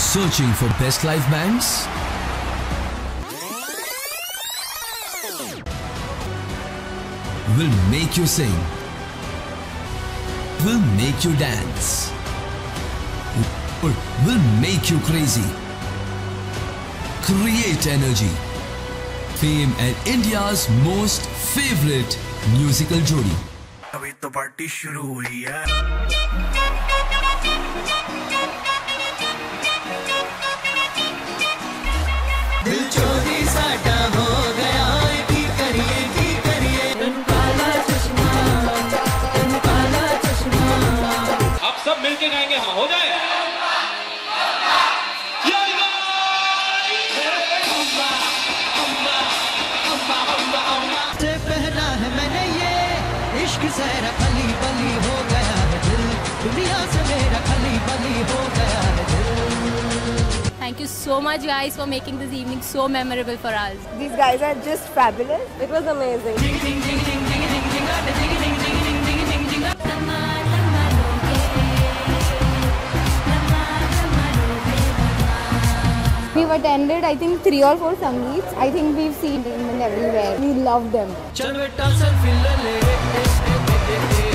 Searching for best live bands? Will make you sing. Will make you dance. Will make you crazy. Create energy. Fame and India's most favorite musical jodi. अभी तो party शुरू हुई है. दिल चोरी साटा हो गया है की करिए काला चश्मा अब सब मिलके गाएंगे हाँ हो जाए से पहना है मैंने ये इश्क से खली बली हो गया है दिल दुनिया से मेरा खली बली हो गया है दिल. Thank you so much guys for making this evening so memorable for us. These guys are just fabulous. It was amazing. We've attended I think 3 or 4 Sangeets. I think we've seen them everywhere. We love them. चल बेटा selfie ले ले